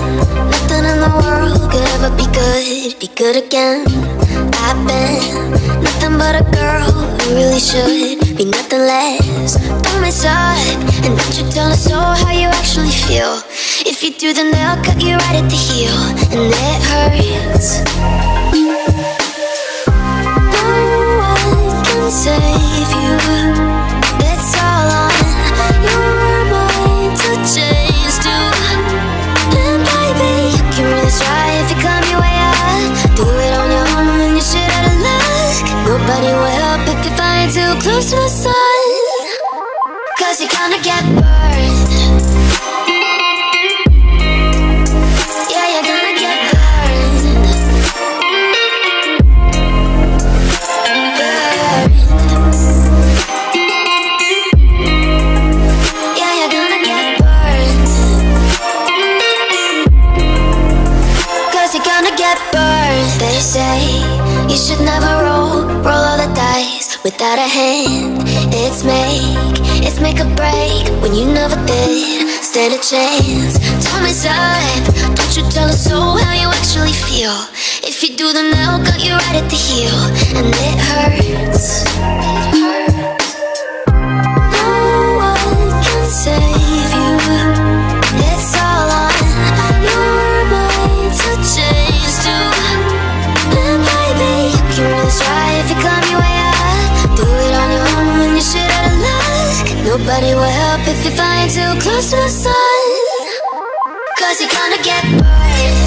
Nothing in the world could ever be good again. I've been nothing but a girl who really should be nothing less. Don't mess up, and don't you tell us all how you actually feel. If you do, then they'll cut you right at the heel, and it hurts. No one can save you. It's all on your mind to change too. And baby, you can really try if you come your way up. Do it on your own and you shit out of luck. Nobody will help if you fly too close to the sun, 'cause you're gonna get burned. Yeah, you're gonna get burned. Burned. Yeah, you're gonna get burned. 'Cause you're gonna get burned. They say you should never roll all the dice without a hand. It's make or break when you never did stand a chance. Don't mess up, don't you tell us so how you actually feel. If you do, then they'll cut you right at the heel, and it hurts. No one can save you. It's all on your mind to change too. And baby, you can really try if you climb your way up. Do it on your own when you shit out of luck. Nobody will help if you're flying too close to the sun, 'cause you're gonna get burned.